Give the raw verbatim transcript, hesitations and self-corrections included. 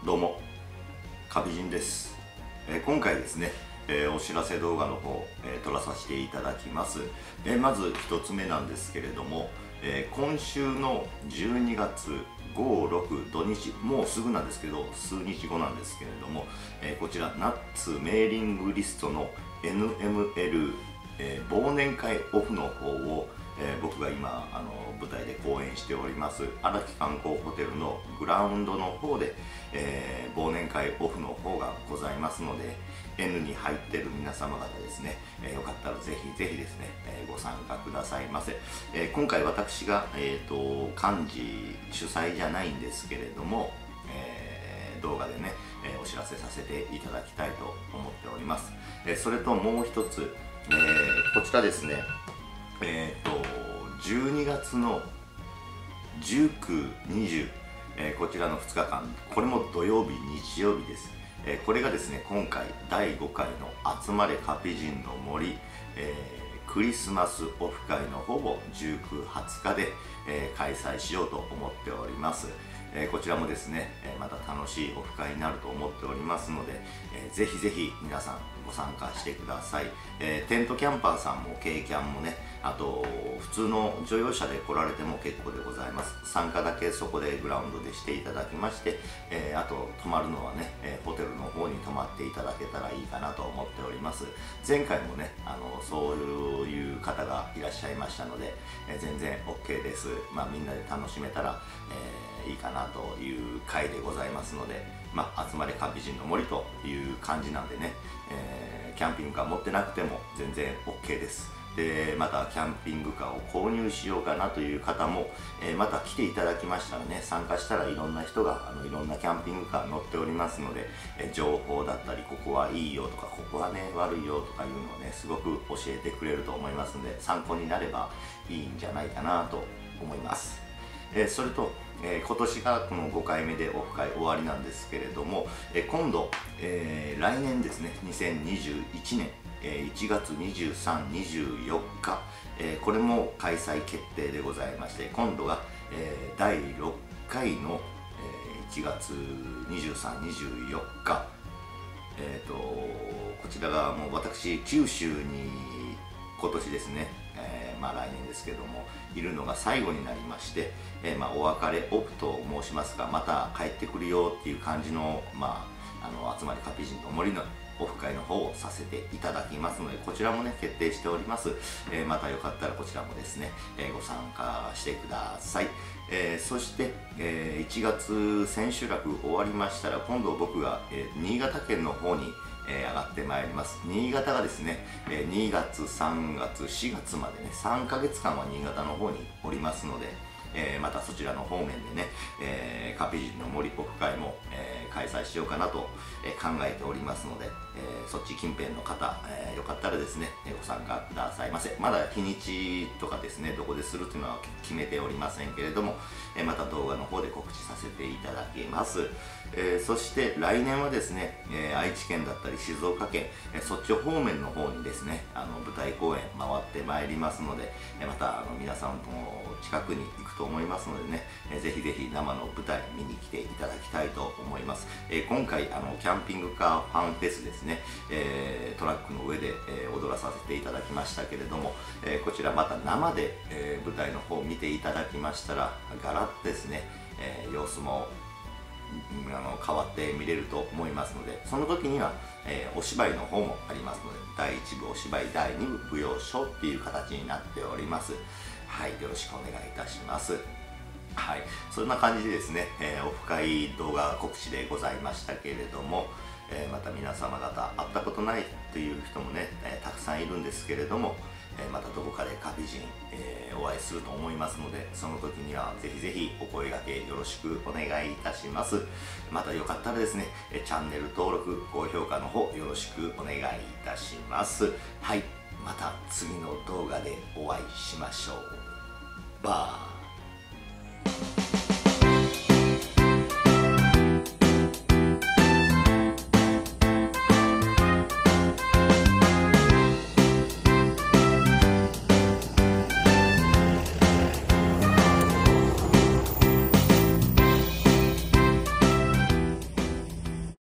どうも、カビジンです。えー、今回ですね、えー、お知らせ動画の方、えー、撮らさせていただきます。えー、まずひとつめなんですけれども、えー、今週のじゅうにがつご、ろく土日、もうすぐなんですけど、数日後なんですけれども、えー、こちらナッツメーリングリストの エヌエムエル、えー、忘年会オフの方を、えー、僕が今あの舞台で公演しております荒木観光ホテルのグラウンドの方で、えー、忘年会オフの方がございますので、 N に入ってる皆様方ですね、えー、よかったらぜひぜひですね、えー、ご参加くださいませ。えー、今回私が、えーと、幹事主催じゃないんですけれども、えー、動画でね、えー、お知らせさせていただきたいと思っております。えー、それともう一つ、えー、こちらですね、えーとじゅうにがつのじゅうく、にじゅう、えー、こちらのふつかかん、これも土曜日、日曜日です。えー、これがですね、今回だいごかいの集まれカピジンの森、えー、クリスマスオフ会の方をじゅうく、はつかで、えー、開催しようと思っております。えー、こちらもですね、えー、また楽しいオフ会になると思っておりますので、えー、ぜひぜひ皆さんご参加してください。えー、テントキャンパーさんも軽キャンもね、あと普通の乗用車で来られても結構でございます。参加だけそこでグラウンドでしていただきまして、えー、あと泊まるのはね、えー、ホテルの方に泊まっていただけたらいいかなと思っております。前回もね、あのそういう方がいらっしゃいましたので、えー、全然 オーケー です。まあ、みんなで楽しめたら、えー、いいかなという回でございますので、まあ、集まれカピジンの森という感じなんでね、えー、キャンピングカー持ってなくても全然 オーケー です。でまたキャンピングカーを購入しようかなという方も、えー、また来ていただきましたらね、参加したらいろんな人があのいろんなキャンピングカー乗っておりますので、えー、情報だったり、ここはいいよとか、ここはね悪いよとかいうのをね、すごく教えてくれると思いますので、参考になればいいんじゃないかなと思います。えー、それと、えー、今年がこのごかいめでオフ会終わりなんですけれども、えー、今度、えー、来年ですね、にせんにじゅういちねんいちがつにじゅうさん、にじゅうよっか、えー、これも開催決定でございまして、今度が、えー、だいろっかいの、えー、いちがつにじゅうさん、にじゅうよっか、えーとこちらがもう私九州に今年ですね、えー、まあ来年ですけどもいるのが最後になりまして、えー、まあお別れオフと申しますか、また帰ってくるよっていう感じの、まあ、あの集まりカピジンの森のオフ会の方をさせていただきますので、こちらもね決定しております。えー、またよかったらこちらもですね、えー、ご参加してください。えー、そして、えー、いちがつ千秋楽終わりましたら、今度僕が、えー、新潟県の方に、えー、上がってまいります。新潟がですね、えー、にがつ、さんがつ、しがつまでね、さんかげつかんは新潟の方におりますので、えー、またそちらの方面でね、えー、カピジンの森オフ会も、えー、開催しようかなと、えー、考えておりますので、えー、そっち近辺の方、えー、よかったらですね、ご参加くださいませ。まだ日にちとかですね、どこでするというのは決めておりませんけれども、えー、また動画の方で告知させていただきます。えー、そして来年はですね、えー、愛知県だったり静岡県、えー、そっち方面の方にですね、あの舞台公演回ってまいりますので、えー、またあの皆さんとも近くに行くと思いますのでね、えー、ぜひぜひ生の舞台見に来ていただきたいと思います。えー、今回あのキャンピングカーファンフェスですね、えー、トラックの上で、えー、踊らさせていただきましたけれども、えー、こちらまた生で、えー、舞台の方を見ていただきましたら、ガラッとですね、えー、様子もあの変わって見れると思いますので、その時には、えー、お芝居の方もありますので、だいいちぶお芝居、だいにぶ舞踊ショーっていう形になっております。はい、よろしくお願いいたします。はい、そんな感じでですね、えー、オフ会動画告知でございましたけれども、えー、また皆様方会ったことないという人もね、えー、たくさんいるんですけれども、えー、またどこかでカピジン、えー、お会いすると思いますので、その時にはぜひぜひお声掛けよろしくお願いいたします。またよかったらですね、チャンネル登録高評価の方よろしくお願いいたします。はい、また次の動画でお会いしましょう。バイ。